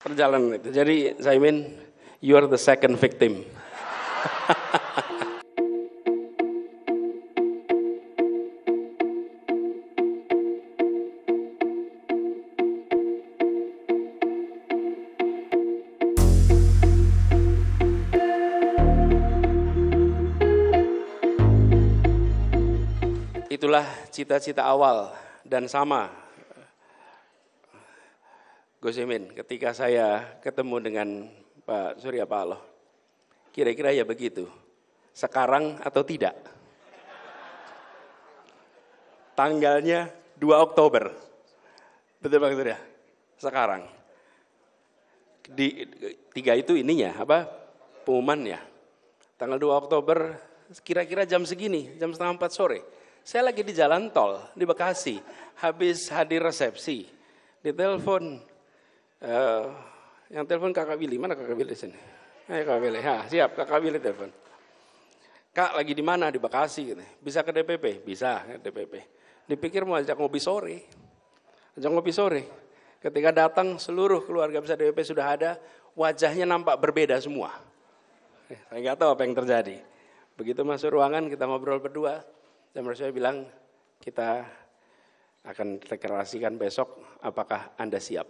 perjalanan itu. Jadi Zaimin, you are the second victim. Itulah cita-cita awal dan sama Gus Imin ketika saya ketemu dengan Pak Surya Paloh. Kira-kira ya begitu. Sekarang atau tidak? Tanggalnya 2 Oktober. Betul Pak Surya? Sekarang. Di 3 itu ininya, pengumumannya. Tanggal 2 Oktober kira-kira jam segini, jam setengah 4 sore. Saya lagi di jalan tol di Bekasi, habis hadir resepsi, ditelepon, yang telepon Kakak Willy, mana Kakak Willy sini? Kakak Willy, siap Kakak Willy telepon. Kak lagi di mana? Di Bekasi, gitu. Bisa ke DPP? Bisa ke DPP. Dipikir mau ajak ngopi sore, Ketika datang seluruh keluarga besar DPP sudah ada, wajahnya nampak berbeda semua. Saya nggak tahu apa yang terjadi. Begitu masuk ruangan kita ngobrol berdua. Dan saya bilang, kita akan deklarasikan besok, apakah Anda siap?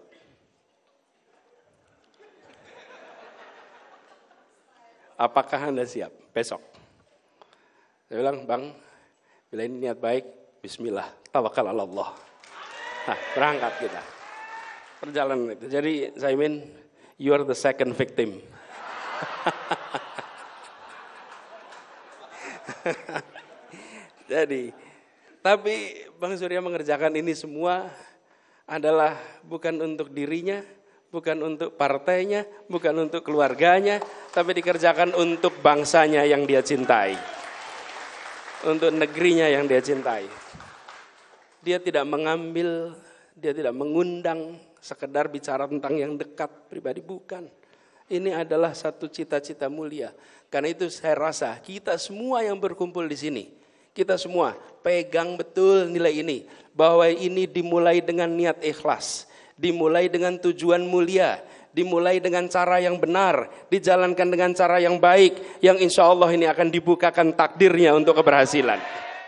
Apakah Anda siap besok? Saya bilang, Bang, bila ini niat baik, bismillah, tawakal ala Allah. Nah, berangkat kita. Perjalanan itu. Jadi, Zaimin, you are the second victim. Jadi, tapi Bang Surya mengerjakan ini semua adalah bukan untuk dirinya, bukan untuk partainya, bukan untuk keluarganya, tapi dikerjakan untuk bangsanya yang dia cintai. Untuk negerinya yang dia cintai. Dia tidak mengambil, dia tidak mengundang, sekedar bicara tentang yang dekat pribadi, bukan. Ini adalah satu cita-cita mulia. Karena itu saya rasa kita semua yang berkumpul di sini, kita semua pegang betul nilai ini. Bahwa ini dimulai dengan niat ikhlas. Dimulai dengan tujuan mulia. Dimulai dengan cara yang benar. Dijalankan dengan cara yang baik. Yang insya Allah ini akan dibukakan takdirnya untuk keberhasilan.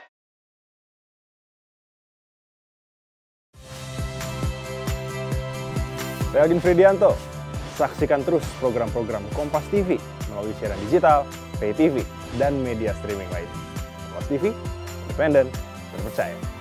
Saya Agin Fridianto. Saksikan terus program-program Kompas TV melalui siaran digital, pay TV, dan media streaming lain. Kompas TV, independen, terpercaya.